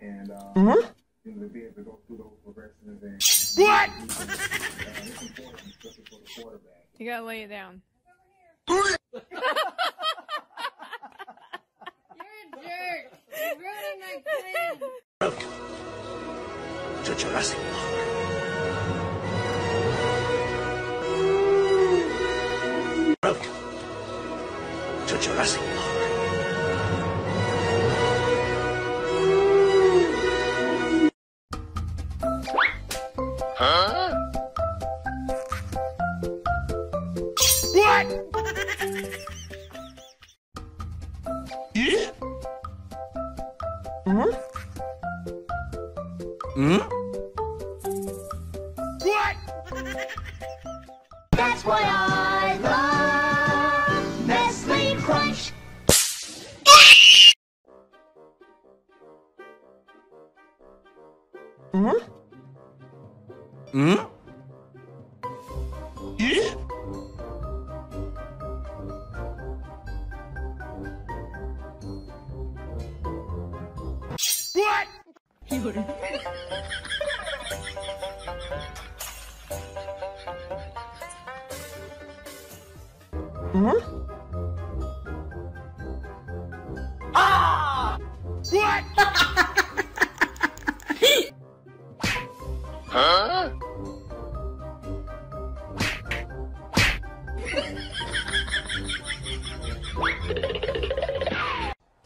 What? You gotta lay it down. You're a jerk. You're ruining my plan. Welcome to Jurassic Park. Welcome to Jurassic Park. Huh? What? Yeah? Huh? Hmm? What? That's why I love Nestle Crunch. Huh? Hmm? Yeah? What? Huh? Ah! What?